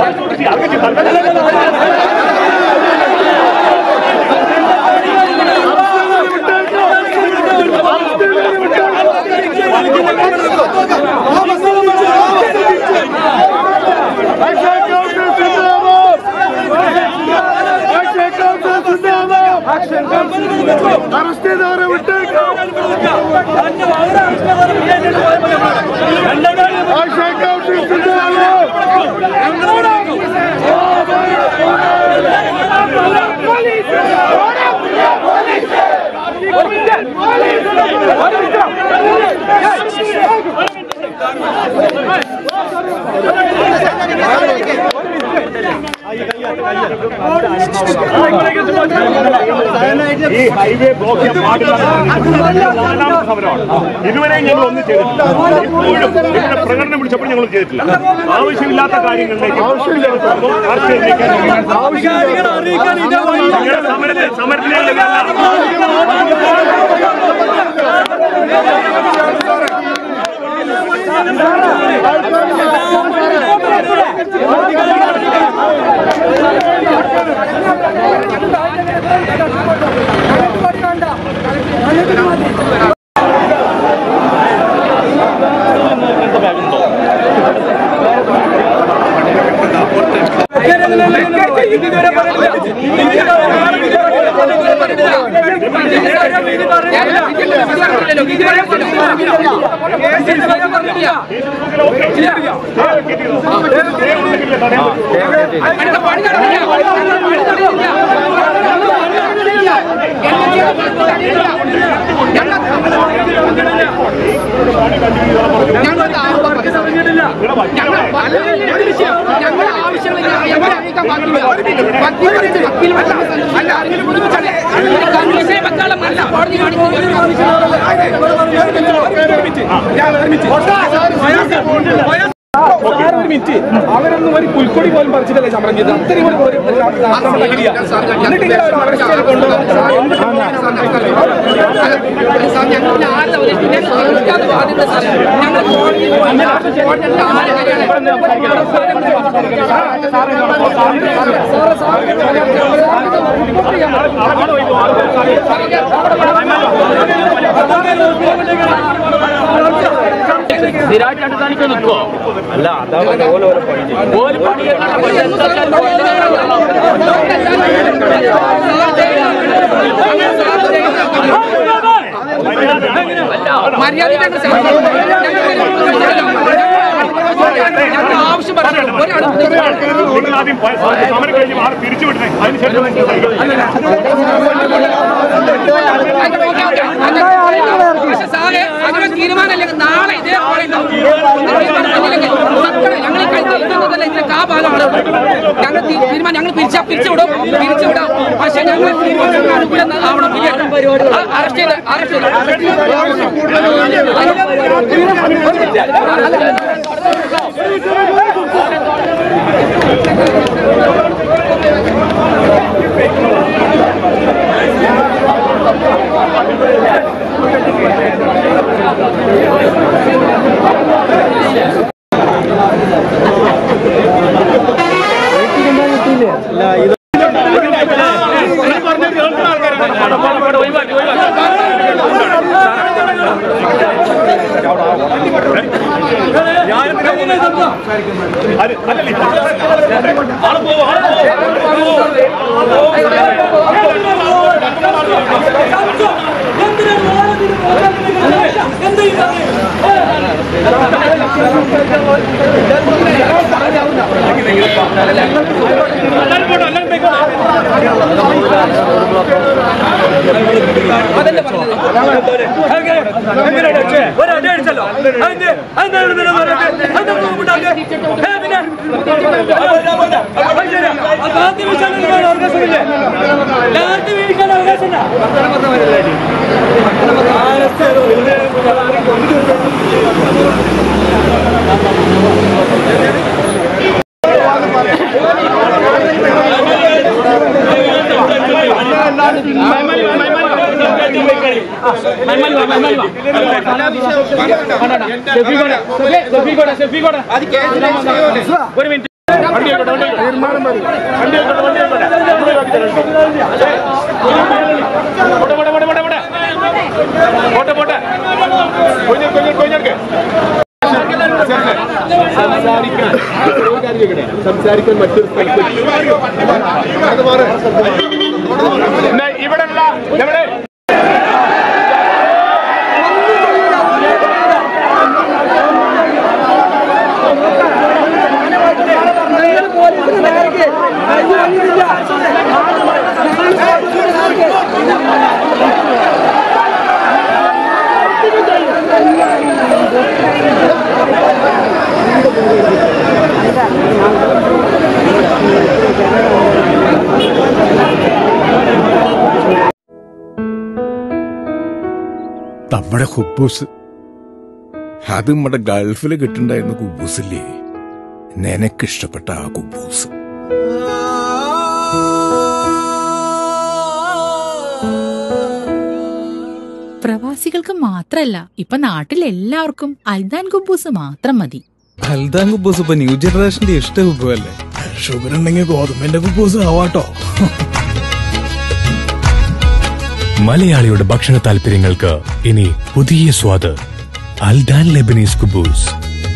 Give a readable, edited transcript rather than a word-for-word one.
ഈ highway block ചെയ്യാൻ പാടില്ല സമരമാണ്. ഇതുവരെ ഞങ്ങൾ ഒന്നും ചെയ്തിട്ടില്ല. ഇപ്പോഴും ഇവിടെ പ്രകടനം വിളിച്ചപ്പോൾ ഞങ്ങൾ ചെയ്തിട്ടില്ല. ആവശ്യമില്ലാത്ത കാര്യങ്ങളിലേക്ക് അവരൊന്നും ഒരു പുൽക്കൊടി പോലും പറിച്ചിട്ടല്ലേ സമരം ചെയ്തത്. അത്രയും സ്ഥിരമായിട്ട് കാണിക്കാൻ നിൽക്കുവോ? അല്ല, അതാണ് ഓരോ പണി ആവശ്യം സമരം കഴിഞ്ഞ് ആറ് തിരിച്ചുവിട്ടേ. അതിനുള്ള തീരുമാനമല്ലേ നാളെ ഇതേപോലെ ഇതിന്റെ ആ ഭാഗമാണ് ഞങ്ങൾ തീരുമാനം. ഞങ്ങൾ പിരിച്ചുവിടാം. പക്ഷെ ഞങ്ങൾ അനുകൂലം ആവണം. അറസ്റ്റ് ചെയ്ത് സംസാരിക്കാൻ മറ്റൊരു ഇവിടെ നമ്മുടെ കുബൂസ് അത് നമ്മുടെ ഗൾഫിൽ കിട്ടുണ്ടായിരുന്ന കുബൂസില്ലേ, നിനക്കിഷ്ടപ്പെട്ട ആ കുബൂസ്. പ്രവാസികൾക്ക് മാത്രല്ല, ഇപ്പൊ നാട്ടിലെല്ലാവർക്കും അൽദാൻ കുബൂസ് മാത്രം മതി. അൽദാൻ കുബൂസ് ഇപ്പൊ ന്യൂ ജനറേഷന്റെ ഇഷ്ട കുബുവല്ലേ. ഷുഗർ ഉണ്ടെങ്കിൽ ഗോതമ്പിന്റെ കുബൂസ് ആവാട്ടോ. മലയാളിയുടെ ഭക്ഷണ താല്പര്യങ്ങൾക്ക് ഇനി പുതിയ സ്വാദ്. അൽദാൻ ലെബനീസ് കുബൂസ്.